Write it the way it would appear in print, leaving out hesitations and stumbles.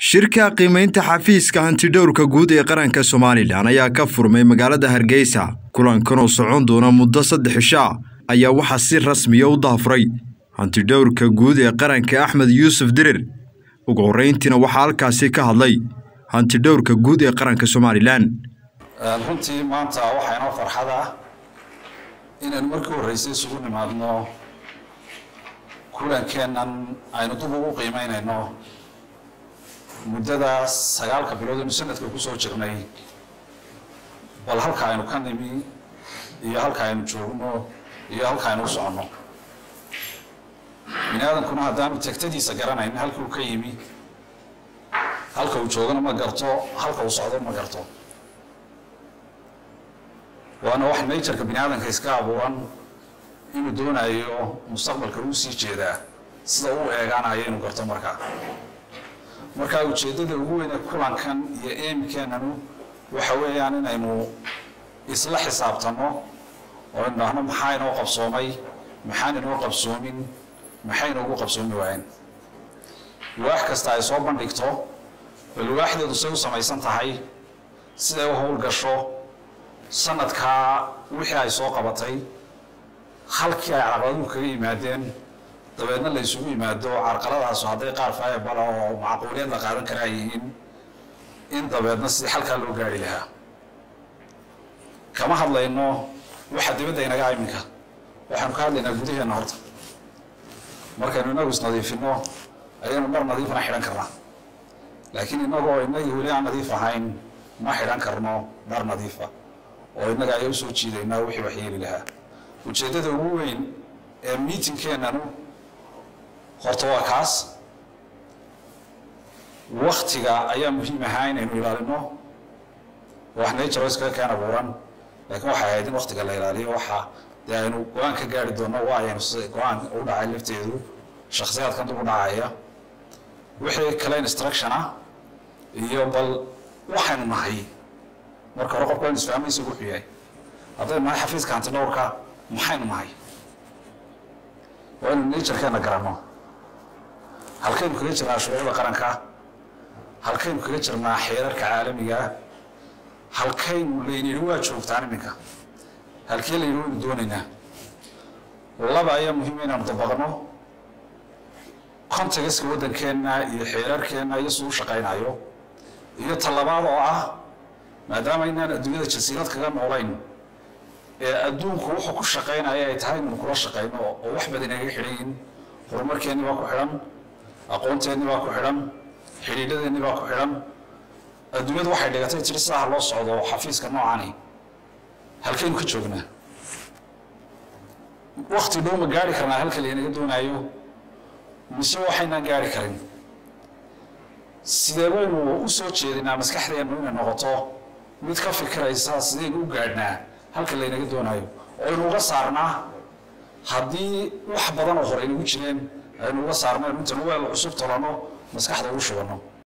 shirka qiimeynta xafiiska hantidhowrka guud ee qaranka Soomaaliland ayaa ka furmay magaalada Hargeysa. Kulankan oo socon doona muddo 3 cisho ayaa waxa si rasmi ah u daafray hantidhowrka guud ee qaranka Axmed Yuusuf Dirir. Ugu horeyntiina waxa halkaasi ka hadlay hantidhowrka guud ee qaranka Soomaaliland. runtii maanta waxa inoo farxad ah inaan markii horeysay isugu nimaadno kulankeenan aynu dib ugu qiimeynayno muddada 9 bilood ee sanadka ku soo jirnay bal halka aynu ka nimi iyo halka aynu joogno iyo halka aynu socono binaadankuna haddaan tagtadiisa garanayn halka uu ka yimi halka uu joogana ma garto halka uu socdo ma garto waana wax nature-ka binaadamka iska abuuran inuu doonayo mustaqbalka uu sii jeedaa sida uu eegaanayo inuu garto marka ujeedada ugu weyn ee kulankan iyo aimkeenanu waxa weeyaan inaynu isla xisaabtano oo innaahno maxaa inoo qabsoomay maxaan inoo qabsoomin maxay inoogu qabsoomi waayeen wax kasta ay soo bandhigto bal waaxdeedu say u samaysan tahay siday u howl gasho sanadka wixii ay soo qabatay halkii ay caqabadu kaga yimaadeen dabeedna la isugu yimaado carqaladaas hadday qaar faayabala oo macquuliyad la qaadan karaa yihiin in dabeedna si halka loo gaari lahaa kama hadlayno waxa dibadda inaga iminka waxaan ka hadlaynaa gudaheena horta markaynu inagu isnadiifino ayaynu mar nadiifna xidhan karnaa laakiin inagoo inagii weli aan nadiif ahayn ma xidhan karno dhar nadiifa oo inaga ay u soo jiidaynaa wixii wax yeeli lahaa ujeedada ugu weyn ee meeting-keenanu horta waa kaas waqtiga ayaa muhiim ahaa inaynu ilaalino wax nature iska keen abuuran laakiin waxay ahayd in waqtiga la ilaaliyo waxa dee aynu go-aan ka gaari doono waa ayaynu go-aan u dhacay lafteedu shakhsiyaadkan dib u dhacaya wixii kale instruction ah iyo bal waxaynu nahay marka hore qofka isfahmaysa wuxuu yahay haddaynu nahay xafiiska hantidhowrka maxaynu nahay waa inuu nature-keena garanno halkaynu kaga jirnaa shuruucda qaranka halkaynu kaga jirnaa xeerarka caalamiga halkaynu leynayni waa joogtaan iminka halkee layidhi waynu doonaynaa laba ayaa muhiim inaanu dabaqno contextka waddankeenna iyo xeerarkeenna iyo siduu u shaqaynayo iyo talabaad oo ah maadaama inaan adduunyada jasiirad kaga noolayn ee adduunku wuxuu ku shaqaynaya ay tahay inaynu kula shaqayno oo wax badan inaga xidhayin horumarkeenni baa ku xidhan aqoonteenni baa ku xidhan xidhiidhadeenni baa ku xidhan adduunyadu waxay dhigatay tiri sidaha loo socdo xafiiska noocani halkaynu ka joognaa waqti dhow ma gaari karnaa halka laynaga doonaayo mise waxaynaan gaari karin sidee baynu u soo jeedinaa maskaxdeennu inay noqoto mid ka fikiraysa sidaynu u gaadhnaa halka laynaga doonaayo oo aynu uga saarnaa haddii wax badan oo hore inagu jireen aynu uga saarno intaan weel cusub tolano maskaxda ugu shubano